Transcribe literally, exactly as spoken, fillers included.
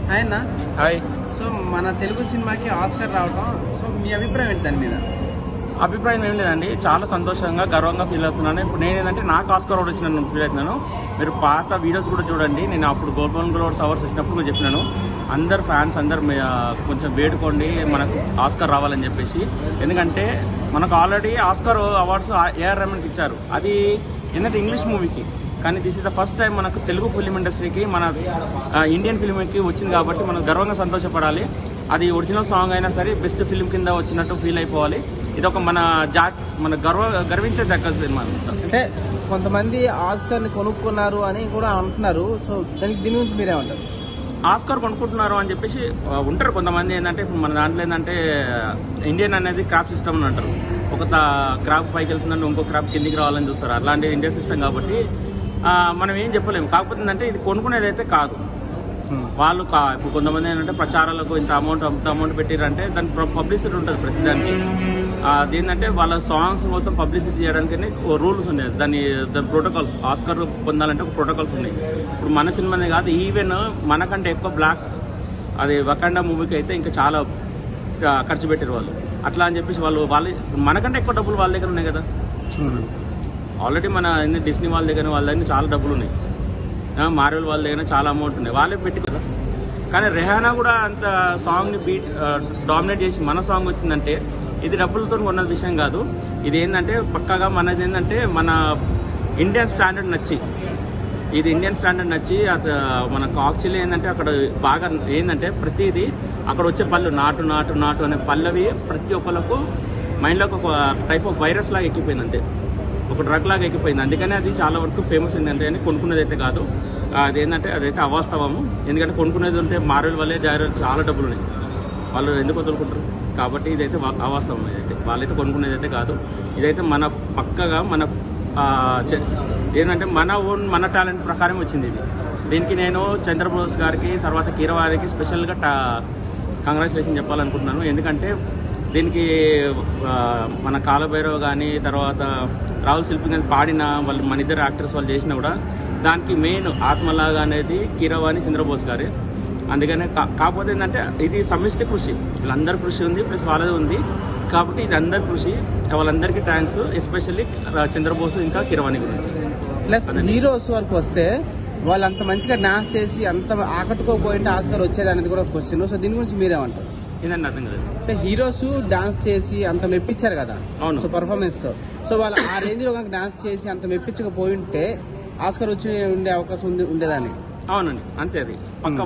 Hi అన్న. Hi. So మన తెలుగు సినిమాకి ఆస్కర్ రావడం, సో మీ అభిప్రాయం ఏంటి దాని మీద? అభిప్రాయం ఏం లేదండి, చాలా సంతోషంగా గర్వంగా ఫీల్ అవుతున్నాను. ఇప్పుడు నేను ఏంటంటే నాకు ఆస్కర్ అవార్డు వచ్చిన ఫీల్ అవుతున్నాను. మీరు పాత వీడియోస్ కూడా చూడండి, నేను అప్పుడు గోల్డెన్ గ్లోబ్స్ అవార్డ్స్ వచ్చినప్పుడు కూడా చెప్పినాను, అందరు ఫ్యాన్స్ అందరు కొంచెం వేడుకోండి మనకు ఆస్కర్ రావాలని చెప్పేసి. ఎందుకంటే మనకు ఆల్రెడీ ఆస్కర్ అవార్డ్స్ ఏఆర్ రెహమాన్కి ఇచ్చారు, అది ఏంటంటే ఇంగ్లీష్ మూవీకి. కానీ this is the first time మనకు తెలుగు ఫిలిం ఇండస్ట్రీకి, మన ఇండియన్ ఫిలింకి వచ్చింది కాబట్టి మనం గర్వంగా సంతోషపడాలి. అది ఒరిజినల్ సాంగ్ అయినా సరే బెస్ట్ ఫిలిం కింద వచ్చినట్టు ఫీల్ అయిపోవాలి. ఇది ఒక మన జా మన గర్వ గర్వించే దగ్గర సినిమా. అంటే కొంతమంది ఆస్కర్ ని కొనుక్కున్నారు అని కూడా అంటున్నారు, సో దానికి దీని గురించి మీరేమంటారు? ఆస్కర్ కొనుక్కుంటున్నారు అని చెప్పేసి ఉంటారు కొంతమంది. ఏంటంటే ఇప్పుడు మన దాంట్లో ఏంటంటే ఇండియన్ అనేది క్రాప్ సిస్టమ్ అని అంటారు. ఒక క్రాప్ పైకి వెళ్తుందంటే ఇంకో క్రాప్ కిందికి రావాలని చూస్తారు. అలాంటి ఇండియన్ సిస్టమ్ కాబట్టి మనం ఏం చెప్పలేము. కాకపోతే ఏంటంటే ఇది కొనుక్కునేది అయితే కాదు. వాళ్ళు కా ఇప్పుడు కొంతమంది ఏంటంటే ప్రచారాలకు ఇంత అమౌంట్ అంత అమౌంట్ పెట్టిరంటే దానికి పబ్లిసిటీ ఉంటుంది ప్రతిదానికి. అదేంటంటే వాళ్ళ సాంగ్స్ కోసం పబ్లిసిటీ చేయడానికి రూల్స్ ఉన్నాయి, దాని దాని ప్రోటోకాల్స్. ఆస్కర్ పొందాలంటే ఒక ప్రోటోకాల్స్ ఉన్నాయి. ఇప్పుడు మన సినిమానే కాదు, ఈవెన్ మనకంటే ఎక్కువ బ్లాక్ అది వకాండా మూవీకి అయితే ఇంకా చాలా ఖర్చు పెట్టారు వాళ్ళు. అట్లా అని చెప్పేసి వాళ్ళు వాళ్ళ మనకంటే ఎక్కువ డబ్బులు వాళ్ళ దగ్గర ఉన్నాయి కదా. ఆల్రెడీ మన డిస్నీ వాళ్ళ దగ్గర వాళ్ళ దగ్గర చాలా డబ్బులు ఉన్నాయి, మార్వెల్ వాళ్ళ దగ్గర చాలా అమౌంట్ ఉన్నాయి, వాళ్ళే పెట్టి కదా. కానీ రెహానా కూడా అంత సాంగ్ని బీట్ డామినేట్ చేసి మన సాంగ్ వచ్చిందంటే ఇది డబ్బులతో కొన్న విషయం కాదు. ఇది ఏంటంటే పక్కాగా మనది ఏంటంటే మన ఇండియన్ స్టాండర్డ్ నచ్చి, ఇది ఇండియన్ స్టాండర్డ్ నచ్చి అది మన కాక్చిల్ ఏంటంటే అక్కడ బాగా ఏంటంటే ప్రతిదీ అక్కడ వచ్చే పళ్ళు నాటు నాటు నాటు అనే పల్లవి ప్రతి ఒక్కరికి మైండ్లోకి ఒక టైప్ ఆఫ్ వైరస్ లాగా ఎక్కిపోయింది, అంతే ఒక డ్రగ్ లాగా ఎక్కిపోయింది. అందుకని అది చాలా వరకు ఫేమస్ ఏంటంటే అని కొనుక్కునేది అయితే కాదు. అదేంటంటే అదైతే అవాస్తవము. ఎందుకంటే కొనుక్కునేది ఉంటే మార్వెల్ వల్లే చాలా డబ్బులు ఉన్నాయి, వాళ్ళు ఎందుకు వదులుకుంటారు. కాబట్టి ఇదైతే అవాస్తవం. ఇదైతే వాళ్ళైతే కొనుక్కునేది అయితే కాదు. ఇదైతే మన పక్కగా మన ఏంటంటే మన ఓన్ మన టాలెంట్ ప్రకారం వచ్చింది ఇది. దీనికి నేను చంద్రబోస్ గారికి తర్వాత కీరవారికి స్పెషల్గా కంగ్రాచులేషన్ చెప్పాలనుకుంటున్నాను. ఎందుకంటే దీనికి మన కాలభైరవ్ కానీ తర్వాత రాహుల్ శిల్పి కానీ పాడిన వాళ్ళు మన ఇద్దరు యాక్టర్స్ వాళ్ళు చేసినా కూడా దానికి మెయిన్ ఆత్మలాగా అనేది కీరవాణి చంద్రబోస్ గారే. అందుకనే కాకపోతే ఏంటంటే ఇది సమిష్టి కృషి, వీళ్ళందరి కృషి ఉంది ప్లస్ వాళ్ళది ఉంది కాబట్టి ఇది అందరి కృషి. వాళ్ళందరికీ థ్యాంక్స్, ఎస్పెషల్లీ చంద్రబోస్ ఇంకా కీరవాణి గురించి. ప్లస్ హీరోస్ వరకు వస్తే వాళ్ళు అంత మంచిగా డాన్స్ చేసి అంత ఆకట్టుకోపోయింటే ఆస్కర్ వచ్చేది అనేది కూడా క్వశ్చన్. సో దీని గురించి మీరేమంటారు? ఏంటంటే అర్థం కదా, అంటే హీరోస్ డాన్స్ చేసి అంత మెప్పించారు కదా. అవును. సో పర్ఫార్మెన్స్ తో సో వాళ్ళు ఆ రేంజ్ లో కనుక డాన్స్ చేసి అంత మెప్పించకపోయి ఉంటే ఆస్కర్ వచ్చి ఉండే అవకాశం ఉండేదాన్ని. అవునండి, అంతే అది పక్క.